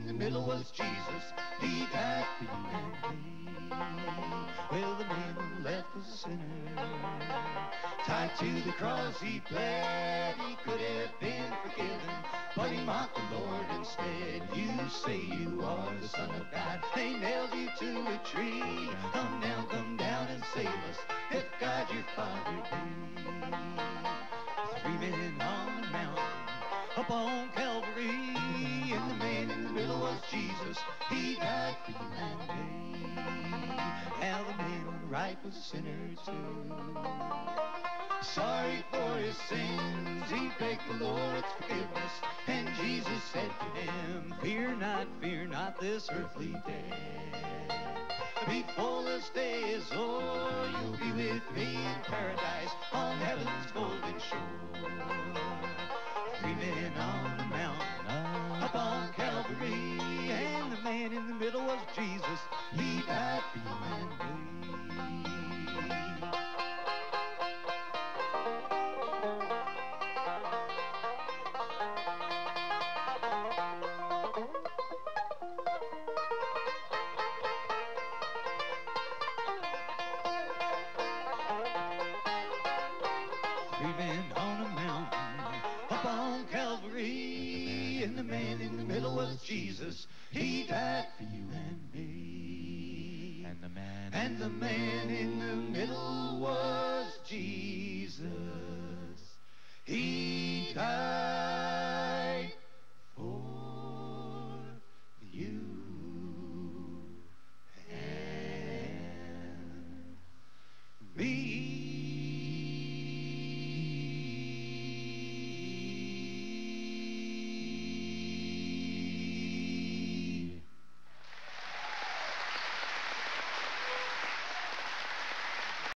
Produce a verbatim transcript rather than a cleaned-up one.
the middle was Jesus. He died for you and me. Well, the man who left was a sinner. Tied to the cross he bled. He could have been forgiven, but he mocked the Lord instead. You say you are the Son of God. They nailed you to a tree. Come down, come down and save us, if God your Father be. Three men on the mountain up on Calvary, and the man in the middle was Jesus. He died for you and me. Now the man on the right was a sinner too. Sorry for his sins, he begged the Lord's forgiveness, and Jesus said to him, fear not, fear not this earthly death. Before this day is o'er, you'll be with me in paradise on heaven's golden shore. Three men on the mountain up on Calvary, and the man in the middle was Jesus. He died for you and me. Three men on a mountain up on Calvary, and the man in the middle was Jesus. He died for you and me. And the man And the man in the middle was Jesus. He died